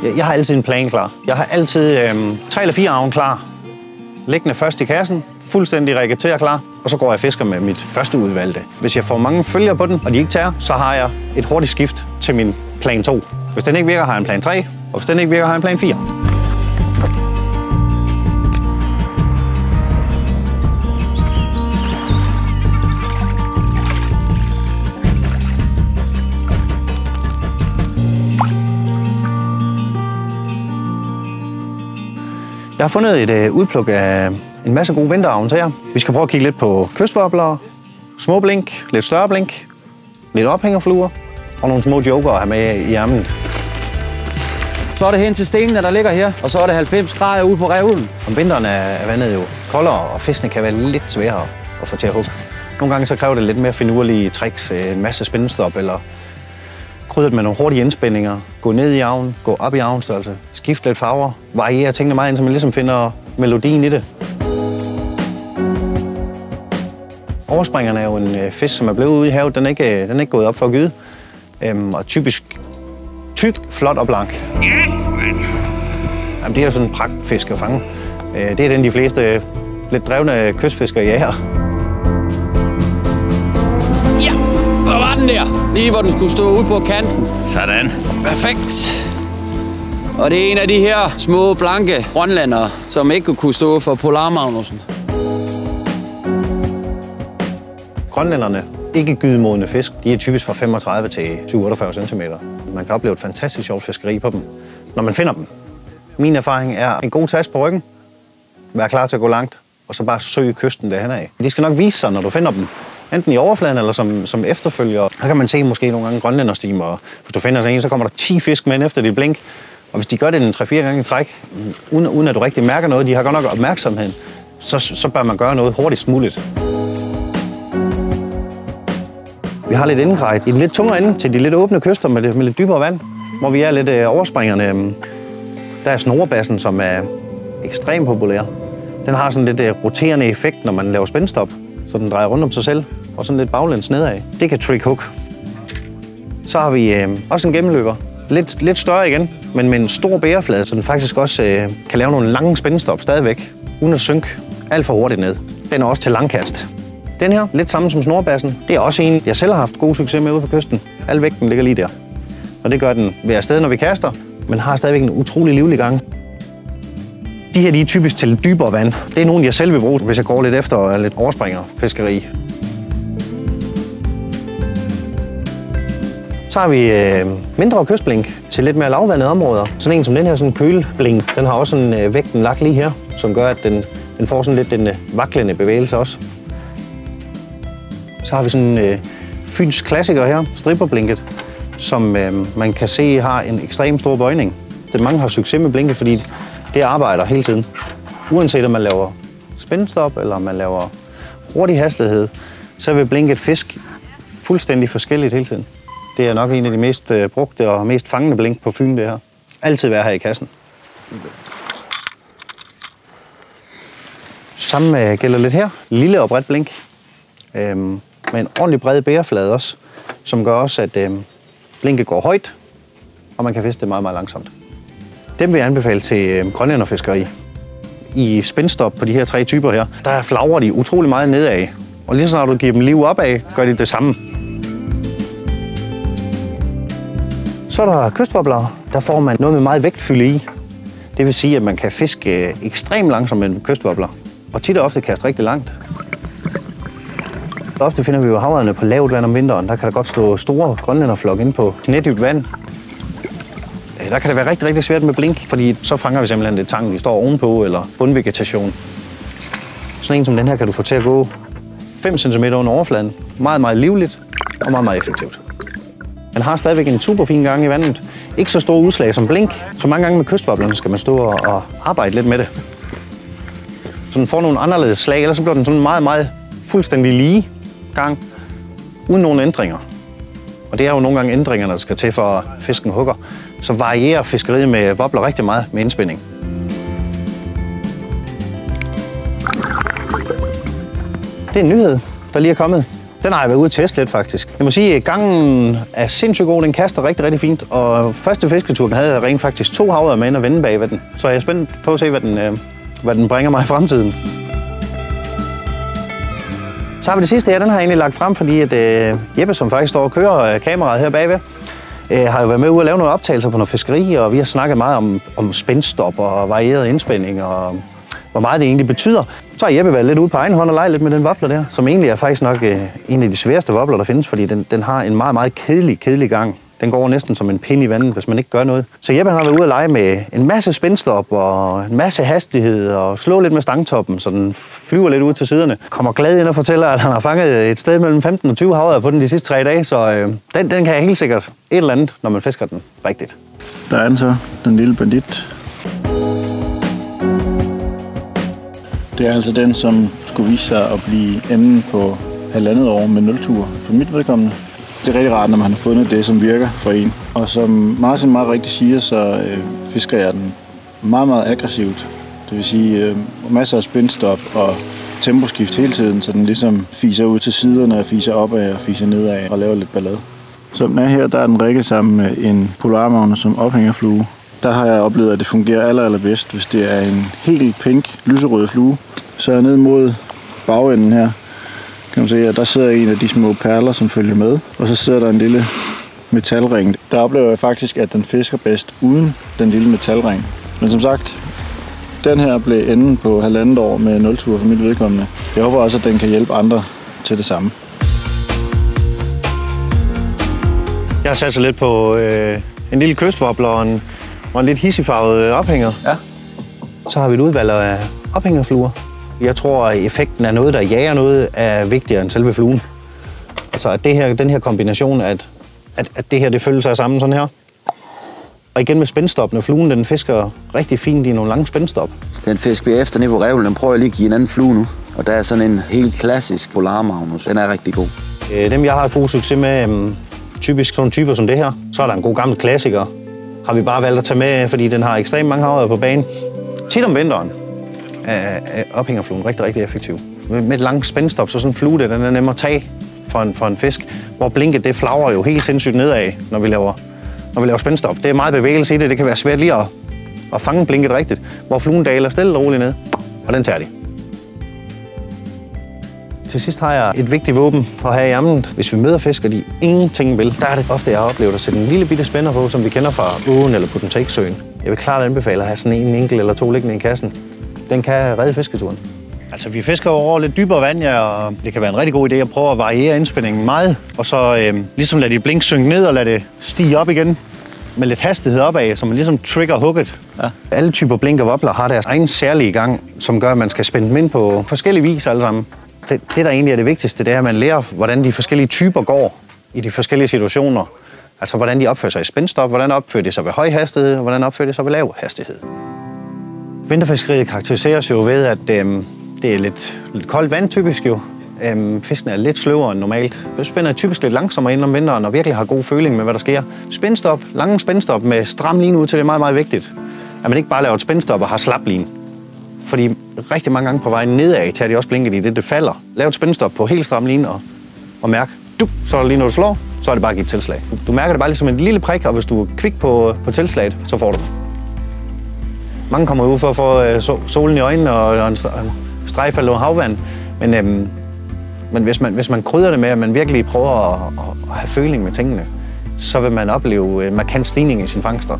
Jeg har altid en plan klar. Jeg har altid 3 eller 4 arven klar. Liggende først i kassen, fuldstændig reageret klar, og så går jeg og fisker med mit første udvalgte. Hvis jeg får mange følger på den, og de ikke tager, så har jeg et hurtigt skift til min plan 2. Hvis den ikke virker, har jeg en plan 3, og hvis den ikke virker, har jeg en plan 4. Jeg har fundet et udpluk af en masse gode vinterarven til jer. Vi skal prøve at kigge lidt på kystwoblere, små blink, lidt større blink, lidt ophængerfluer og nogle små joker at have med i ærmet. Så er det hen til stenene, der ligger her, og så er det 90 grader ude på revlen. Om vinteren er vandet jo koldere, og fiskene kan være lidt sværere at få til at hugge. Nogle gange så kræver det lidt mere finurlige tricks, en masse spændestop eller krydret med nogle hurtige indspændinger. Gå ned i arven, gå op i arvenstørrelse, skifte lidt farver, variere tingene meget ind, så man ligesom finder melodien i det. Overspringerne er jo en fisk, som er blevet ude i havet. Den er ikke gået op for at gyde. Og typisk tyk, flot og blank. Yes, man! Jamen, det er jo sådan en pragtfisk at fange. Det er den, de fleste lidt drevne kystfiskere jager. Ja, hvor var den der? Lige hvor den skulle stå ude på kanten. Sådan. Perfekt. Og det er en af de her små, blanke grønlændere, som ikke kunne stå for Polarmagnussen. Grønlænderne, ikke gydemodne fisk, de er typisk fra 35 til 47 cm. Man kan opleve et fantastisk sjovt fiskeri på dem, når man finder dem. Min erfaring er en god task på ryggen, vær klar til at gå langt, og så bare søge kysten derhen af. De skal nok vise sig, når du finder dem. Enten i overfladen eller som efterfølger. Her kan man se måske nogle gange grønlænderstimer. Hvis du finder sådan en, så kommer der 10 fisk med efter dit blink. Og hvis de gør det en 3-4 gange i træk, uden at du rigtig mærker noget, de har godt nok opmærksomheden, så bør man gøre noget hurtigst muligt. Vi har lidt indgrej i den lidt tungere ende til de lidt åbne kyster med lidt dybere vand, hvor vi er lidt overspringerne. Der er snorebassen, som er ekstremt populær. Den har sådan lidt roterende effekt, når man laver spændstop, så den drejer rundt om sig selv og sådan lidt baglæns nedad. Det kan trick hook. Så har vi også en gennemløber. Lidt større igen, men med en stor bæreflade, så den faktisk også kan lave nogle lange spændstop stadigvæk, uden at synke alt for hurtigt ned. Den er også til langkast. Den her, lidt samme som snorbassen, det er også en, jeg selv har haft god succes med ude på kysten. Al vægten ligger lige der. Og det gør den ved afsted, når vi kaster, men har stadigvæk en utrolig livlig gang. De her, de er typisk til dybere vand. Det er nogle, jeg selv vil bruge, hvis jeg går lidt efter lidt overspringerfiskeri. Så har vi mindre kystblink til lidt mere lavvandede områder. Sådan en som den her, sådan en køleblink, den har også en vægten lagt lige her, som gør, at den får sådan lidt den vaklende bevægelse også. Så har vi sådan en Fyns klassiker her, stripperblinket, som man kan se har en ekstremt stor bøjning. Mange har succes med blinket, fordi det arbejder hele tiden. Uanset om man laver spændstop eller man laver hurtig hastighed, så vil blinket fisk fuldstændig forskelligt hele tiden. Det er nok en af de mest brugte og mest fangende blink på Fyn, det her. Altid være her i kassen. Samme gælder lidt her. Lille og bredt blink. Med en ordentlig bred bæreflade også, som gør også, at blinket går højt, og man kan fiske det meget, meget langsomt. Dem vil jeg anbefale til grønlænderfiskeri. I spændstop på de her 3 typer her, der flagrer de utrolig meget nedad. Og lige så når du giver dem liv opad, gør de det samme. Så er der kystwoblere. Der får man noget med meget vægtfylde i. Det vil sige, at man kan fiske ekstremt langsomt med en kystwobbler. Og tit og ofte kaste rigtig langt. Ofte finder vi jo havørrederne på lavt vand om vinteren. Der kan der godt stå store grønlænderflok inde på knædybt vand. Der kan det være rigtig, rigtig svært med blink, fordi så fanger vi simpelthen det tang, vi står ovenpå, eller bundvegetation. Sådan en som den her kan du få til at gå 5 cm under overfladen. Meget, meget livligt og meget, meget effektivt. Man har stadigvæk en super fin gang i vandet. Ikke så store udslag som blink. Så mange gange med kystwoblerne skal man stå og arbejde lidt med det. Så den får nogle anderledes slag, ellers så bliver den sådan meget, meget fuldstændig lige gang, uden nogen ændringer. Og det er jo nogle gange ændringer, der skal til for at fisken hugger. Så varierer fiskeriet med wobbler rigtig meget med indspænding. Det er en nyhed, der lige er kommet. Den har jeg været ude at teste lidt, faktisk. Jeg må sige, at gangen er sindssygt god. Den kaster rigtig, rigtig fint. Og første fisketur havde jeg rent faktisk 2 havre med ind og vende bag ved den. Så jeg er spændt på at se, hvad den bringer mig i fremtiden. Så har vi det sidste her. Den har jeg egentlig lagt frem, fordi at Jeppe, som faktisk står og kører kameraet her bagved, har jo været med ude at lave nogle optagelser på noget fiskeri, og vi har snakket meget om spændstop og varieret indspænding, og hvor meget det egentlig betyder. Så har Jeppe været lidt ude på egen hånd og lege lidt med den wobbler der, som egentlig er faktisk nok en af de sværeste wobbler, der findes, fordi den har en meget, meget kedelig gang. Den går næsten som en pind i vandet, hvis man ikke gør noget. Så Jeppe har været ude at lege med en masse spændstop og en masse hastighed og slå lidt med stangtoppen, så den flyver lidt ud til siderne. Kommer glad ind og fortæller, at han har fanget et sted mellem 15 og 20 havre på den de sidste 3 dage, så den kan jeg helt sikkert et eller andet, når man fisker den rigtigt. Der er den så, den lille bandit. Det er altså den, som skulle vise sig at blive enden på 1,5 år med 0-tur for mit vedkommende. Det er rigtig rart, når man har fundet det, som virker for en. Og som Martin meget rigtigt siger, så fisker jeg den meget, meget aggressivt. Det vil sige masser af spændstop og temposkift hele tiden, så den ligesom fiser ud til siderne og fiser opad og fiser nedad og laver lidt ballade. Som den er her, der er den rigget sammen med en polarmagne som ophængerflue. Der har jeg oplevet, at det fungerer allerbedst, hvis det er en helt pink, lyserød flue. Så er jeg ned mod bagenden her. Kan man se, at der sidder en af de små perler, som følger med. Og så sidder der en lille metalring. Der oplever jeg faktisk, at den fisker bedst uden den lille metalring. Men som sagt, den her blev enden på 1,5 år med 0-tur for mit vedkommende. Jeg håber også, at den kan hjælpe andre til det samme. Jeg har sat sig lidt på en lille kystwobbler og en lidt hissigfarvet ophænger. Ja. Så har vi et udvalg af ophængerfluer. Jeg tror, at effekten af noget, der jager noget, er vigtigere end selve fluen. Altså, at den her kombination, at det her det følger sig sammen sådan her. Og igen med spændstoppene. Fluen, den fisker rigtig fint i nogle lange spændstop. Den fisk vi efter nede på revlen, den prøver jeg lige at give en anden flue nu. Og der er sådan en helt klassisk polarmagnus. Den er rigtig god. Dem, jeg har god succes med, typisk sådan typer som det her, så er der en god gammel klassiker. Har vi bare valgt at tage med, fordi den har ekstremt mange havre på banen. Tit om vinteren er ophængerfluen rigtig, rigtig effektiv. Med et langt spændstop, så sådan en flue, den er nem at tage for en fisk, hvor blinket det flagrer jo helt sindssygt nedad, når vi laver spændstop. Det er meget bevægelse i det, det kan være svært lige at fange blinket rigtigt, hvor fluen daler stille og roligt ned, og den tager de. Til sidst har jeg et vigtigt våben at have i ærmet. Hvis vi møder fisk, og de ingenting vil, der er det ofte, jeg har oplevet at sætte en lille bitte spænder på, som vi kender fra åen eller på den Take-søen. Jeg vil klart anbefale at have sådan en enkelt eller 2 liggende i kassen. Den kan redde fisketuren. Altså, vi fisker over lidt dybere vand, ja, og det kan være en rigtig god idé at prøve at variere indspændingen meget, og så ligesom lade de blink synke ned og lade det stige op igen med lidt hastighed opad, så man ligesom trigger hooket. Ja. Alle typer blink og wobbler har deres egen særlige gang, som gør, at man skal spænde dem ind på forskellige vis alle sammen. Det, der egentlig er det vigtigste, det er, at man lærer, hvordan de forskellige typer går i de forskellige situationer. Altså, hvordan de opfører sig i spændstop, hvordan opfører de sig ved høj hastighed, og hvordan opfører de sig ved lav hastighed. Vinterfiskeriet karakteriseres jo ved, at det er lidt koldt vand typisk jo. Fisken er lidt sløvere end normalt. Spænder er typisk lidt langsommere ind om vinteren og virkelig har god føling med, hvad der sker. Spændstop, lange spændstop med stram line ud til, det er meget, meget vigtigt. At man ikke bare laver et spændstop og har slap line. Fordi rigtig mange gange på vejen nedad tager de også blinket i det falder. Lav et spændstop på helt stram line og mærk. Så er det lige når du slår, så er det bare at give et tilslag. Du mærker det bare ligesom en lille prik, og hvis du er kvik på tilslaget, så får du det. Mange kommer ud for at få solen i øjnene og en strejfald over havvand. Men hvis man krydrer det med, at man virkelig prøver at have føling med tingene, så vil man opleve en markant stigning i sine fangster.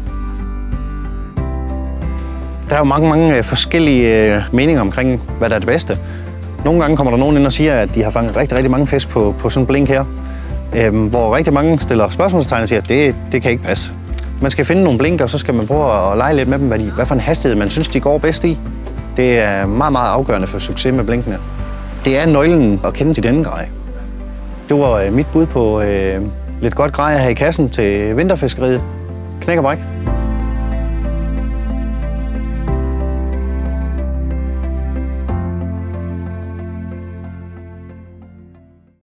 Der er jo mange forskellige meninger omkring, hvad der er det bedste. Nogle gange kommer der nogen ind og siger, at de har fanget rigtig, rigtig mange fisk på sådan en blink her, hvor rigtig mange stiller spørgsmålstegn og siger, at det kan ikke passe. Man skal finde nogle blink, og så skal man prøve at lege lidt med dem, hvad for en hastighed man synes, de går bedst i. Det er meget, meget afgørende for succes med blinkene. Det er nøglen at kende sit endegrej. Det var mit bud på lidt godt grej at have i kassen til vinterfiskeriet. Knæk og bræk.